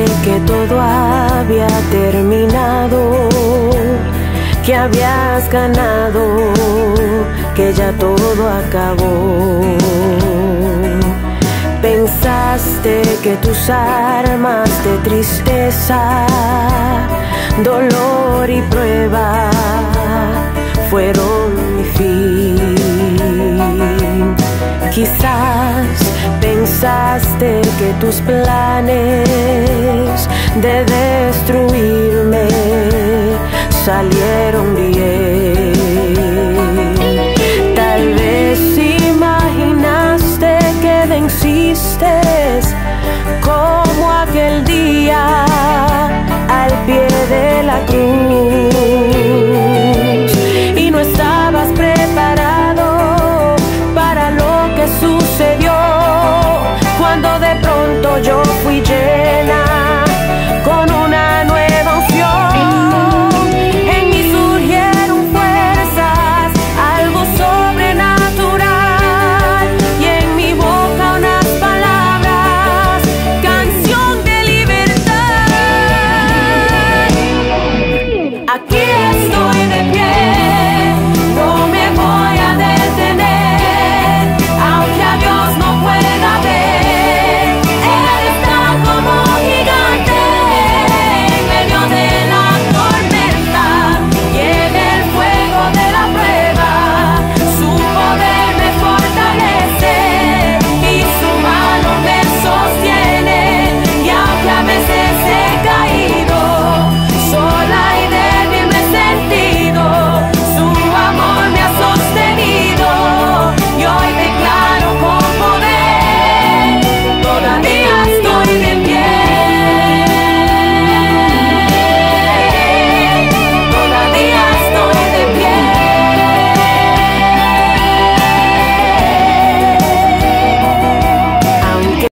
que todo había terminado, que habías ganado, que ya todo acabó. Pensaste que tus armas de tristeza, dolor y prueba fueron mi fin. Quizás pensaste que tus planes de